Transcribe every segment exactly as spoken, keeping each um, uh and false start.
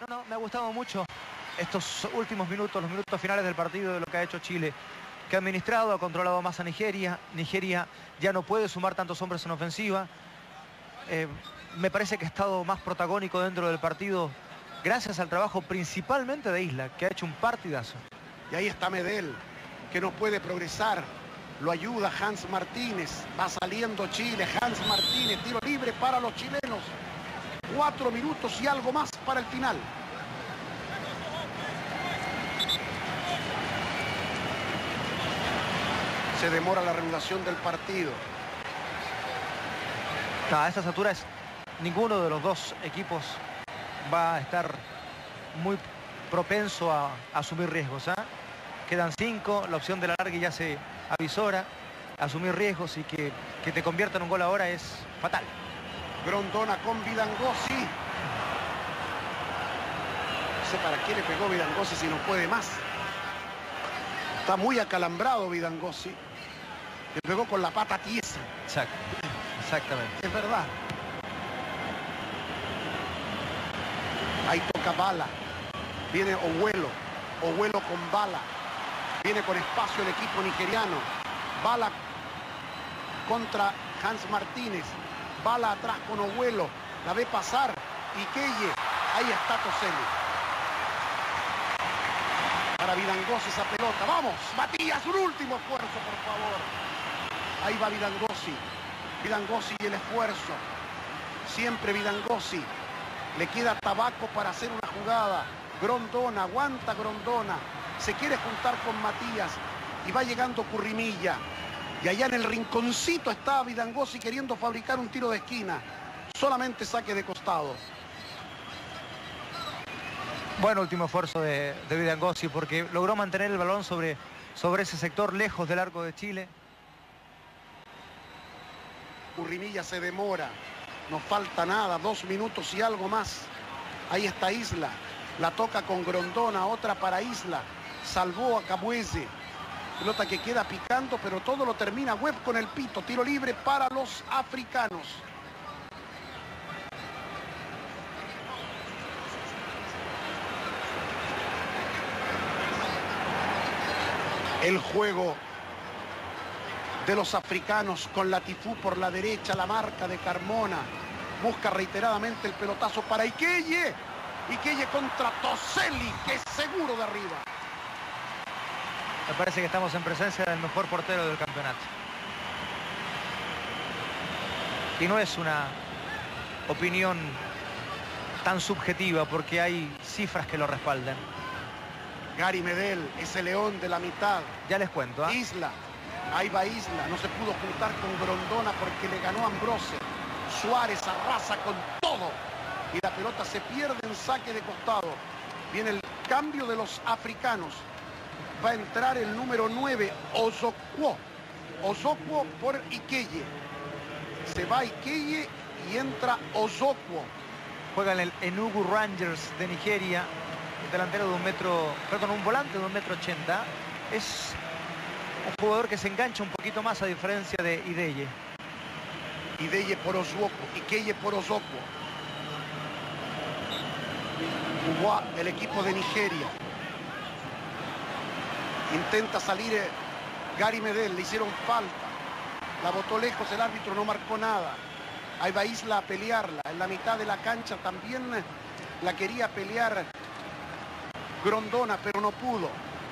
no, me ha gustado mucho estos últimos minutos, los minutos finales del partido, de lo que ha hecho Chile, que ha administrado, ha controlado más a Nigeria. Nigeria ya no puede sumar tantos hombres en ofensiva. Eh, me parece que ha estado más protagónico dentro del partido, gracias al trabajo principalmente de Isla, que ha hecho un partidazo. Y ahí está Medel, que no puede progresar. Lo ayuda Hans Martínez. Va saliendo Chile. Hans Martínez, tiro libre para los chilenos. Cuatro minutos y algo más para el final. Se demora la reanudación del partido. No, a estas alturas ninguno de los dos equipos va a estar muy propenso a, a asumir riesgos, ¿eh? Quedan cinco, la opción de la larga ya se avisora. Asumir riesgos y que, que te conviertan un gol ahora es fatal. Grondona con Vidangosi. No sé para qué le pegó Vidangosi si no puede más. Está muy acalambrado Vidangosi. Le pegó con la pata tiesa. Exacto. Exactamente. Es verdad. Ahí toca Bala. Viene Owuelo. Owuelo con Bala. Viene con espacio el equipo nigeriano. Bala contra Hans Martínez. Bala atrás con Owuelo. La ve pasar. Ikeye. Ahí está Toselli. Para Vidangosi esa pelota. ¡Vamos! Matías, un último esfuerzo, por favor. Ahí va Vidangosi. Vidangosi y el esfuerzo. Siempre Vidangosi. Le queda Tabaco para hacer una jugada. Grondona, aguanta Grondona. Se quiere juntar con Matías. Y va llegando Currimilla. Y allá en el rinconcito está Vidangosi queriendo fabricar un tiro de esquina. Solamente saque de costado. Buen último esfuerzo de, de Vidangosi, porque logró mantener el balón sobre, sobre ese sector lejos del arco de Chile. Currimilla se demora. No falta nada. Dos minutos y algo más. Ahí está Isla. La toca con Grondona. Otra para Isla. Salvó a Cabuese. Pelota que queda picando, pero todo lo termina Webb con el pito. Tiro libre para los africanos. El juego de los africanos con Latifú por la derecha, la marca de Carmona. Busca reiteradamente el pelotazo para Ikeye. Ikeye contra Toselli, que es seguro de arriba. Me parece que estamos en presencia del mejor portero del campeonato. Y no es una opinión tan subjetiva, porque hay cifras que lo respaldan. Gary Medel, ese león de la mitad. Ya les cuento, ¿eh? Isla, ahí va Isla. No se pudo juntar con Grondona porque le ganó Ambrose. Suárez arrasa con todo. Y la pelota se pierde en saque de costado. Viene el cambio de los africanos. Va a entrar el número nueve, Ozokwo. Ozokwo por Ikeye. Se va Ikeye y entra Ozokwo. Juega en el Enugu Rangers de Nigeria. El delantero de un metro, perdón, un volante de un metro ochenta. Es un jugador que se engancha un poquito más, a diferencia de Ideye. Ideye por Ozokwo. Ikeye por Ozokwo. Jugó el equipo de Nigeria. Intenta salir eh, Gary Medel, le hicieron falta. La botó lejos, el árbitro no marcó nada. Ahí va Isla a pelearla. En la mitad de la cancha también eh, la quería pelear Grondona, pero no pudo.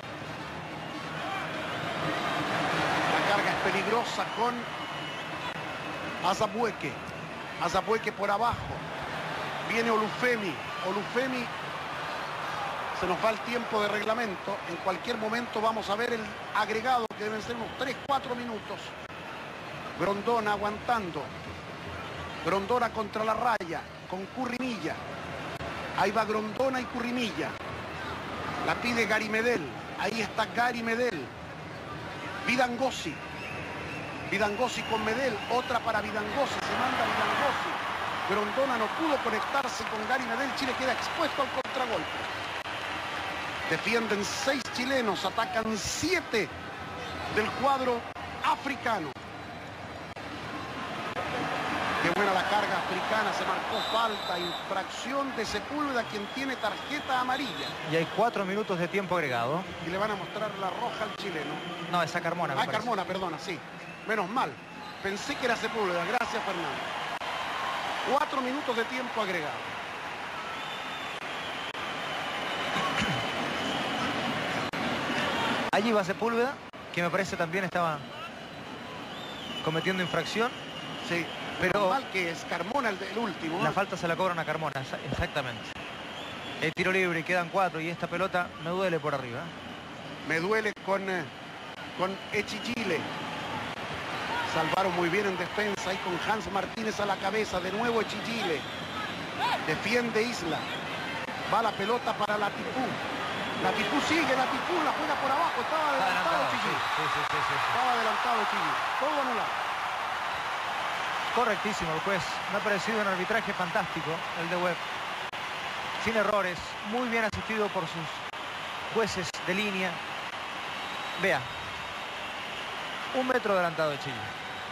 La carga es peligrosa con Azabueke. Azabueke por abajo. Viene Olufemi. Olufemi. Se nos va el tiempo de reglamento. En cualquier momento vamos a ver el agregado, que deben ser unos tres, cuatro minutos. Grondona aguantando. Grondona contra la raya, con Currimilla. Ahí va Grondona y Currimilla. La pide Gary Medel. Ahí está Gary Medel. Vidangosi. Vidangosi con Medel. Otra para Vidangosi. Se manda Vidangosi. Grondona no pudo conectarse con Gary Medel. Chile queda expuesto al contragolpe. Defienden seis chilenos, atacan siete del cuadro africano. Qué buena la carga africana, se marcó falta, infracción de Sepúlveda, quien tiene tarjeta amarilla. Y hay cuatro minutos de tiempo agregado. Y le van a mostrar la roja al chileno. No, esa Carmona. Ah, Carmona, perdona, sí. Menos mal. Pensé que era Sepúlveda. Gracias, Fernando. Cuatro minutos de tiempo agregado. Allí va Sepúlveda, que me parece también estaba cometiendo infracción. Sí, pero mal que es Carmona el, el último. La ¿eh? falta se la cobran a Carmona, exactamente. El tiro libre y quedan cuatro y esta pelota me duele por arriba. Me duele con, con Echichile. Salvaron muy bien en defensa y con Hans Martínez a la cabeza. De nuevo Echichile. Defiende Isla. Va la pelota para Latipú. Latipú sigue, Latipú la juega por abajo. Estaba adelantado Echichile. Sí, sí, sí, sí, sí. Estaba adelantado Echichile. Todo anulado. Correctísimo el juez. Me ha parecido un arbitraje fantástico el de Webb. Sin errores. Muy bien asistido por sus jueces de línea. Vea. Un metro adelantado de Chile.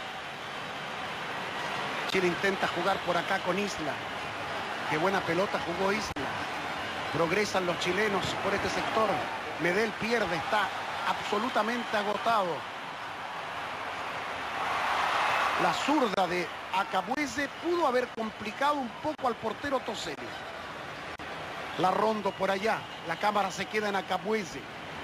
Chile intenta jugar por acá con Isla. Qué buena pelota jugó Isla. Progresan los chilenos por este sector. Medel pierde, está absolutamente agotado. La zurda de Acabuese pudo haber complicado un poco al portero Toselli. La Rondo por allá. La cámara se queda en Acabuese.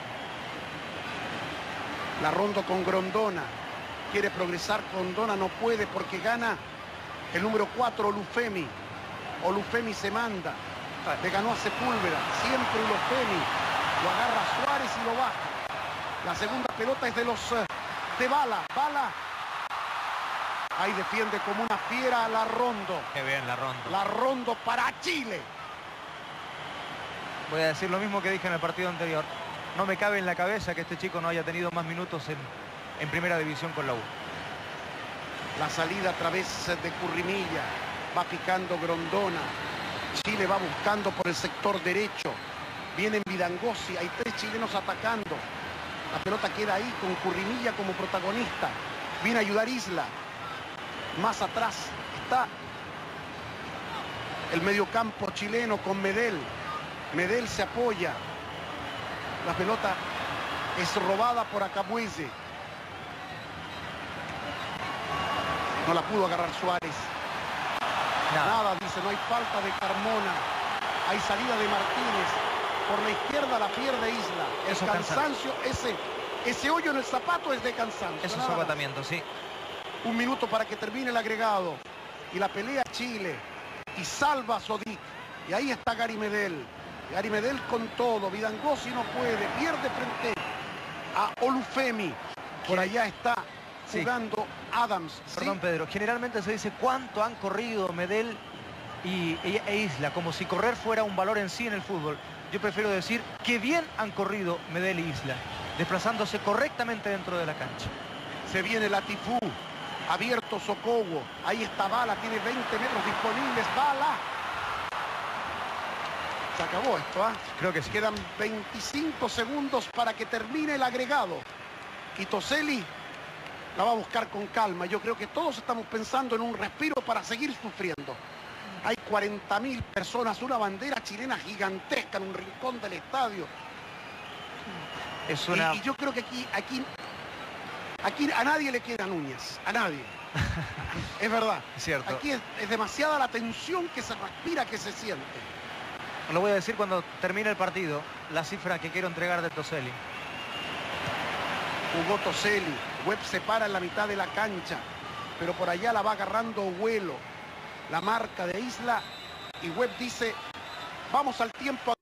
La Rondo con Grondona. Quiere progresar, Grondona no puede porque gana el número cuatro, Olufemi. Olufemi se manda. Le ganó a Sepúlveda. Siempre Olufemi. Lo agarra Suárez y lo baja. La segunda pelota es de los uh, de Bala. Bala. Ahí defiende como una fiera a la Rondo. Qué bien la Rondo. La Rondo para Chile. Voy a decir lo mismo que dije en el partido anterior. No me cabe en la cabeza que este chico no haya tenido más minutos en, en primera división con la U. La salida a través de Currimilla. Va picando Grondona. Chile va buscando por el sector derecho. Viene Vidangosi. Hay tres chilenos atacando. La pelota queda ahí con Currimilla como protagonista. Viene a ayudar Isla. Más atrás está el mediocampo chileno con Medel. Medel se apoya. La pelota es robada por Acabuese. No la pudo agarrar Suárez. Nada. Nada, dice, no hay falta de Carmona. Hay salida de Martínez. Por la izquierda la pierde Isla. El Eso cansancio, ese, ese hoyo en el zapato es de cansancio. Eso es agotamiento, sí. Un minuto para que termine el agregado. Y la pelea Chile. Y salva a Sodic. Y ahí está Gary Medel. Gary Medel con todo. Vidangosi no puede. Pierde frente a Olufemi. Por allá está jugando sí. Adams. Perdón, ¿sí? Pedro. Generalmente se dice cuánto han corrido Medel y, e, e Isla. Como si correr fuera un valor en sí en el fútbol. Yo prefiero decir que bien han corrido Medel y Isla. Desplazándose correctamente dentro de la cancha. Se viene Latipú. Abierto Socowo. Ahí está Bala. Tiene veinte metros disponibles. Bala. Se acabó esto, ¿ah? ¿eh? Creo que sí. Quedan veinticinco segundos para que termine el agregado. Y Toselli la va a buscar con calma. Yo creo que todos estamos pensando en un respiro para seguir sufriendo. Hay cuarenta mil personas, una bandera chilena gigantesca en un rincón del estadio. Es una... y, y yo creo que aquí, aquí, aquí a nadie le quedan uñas. A nadie. Es verdad. Es cierto. Aquí es, es demasiada la tensión que se respira, que se siente. Lo voy a decir cuando termine el partido, la cifra que quiero entregar de Toselli. Jugó Toselli. Webb se para en la mitad de la cancha. Pero por allá la va agarrando Vuelo. La marca de Isla. Y Webb dice, vamos al tiempo.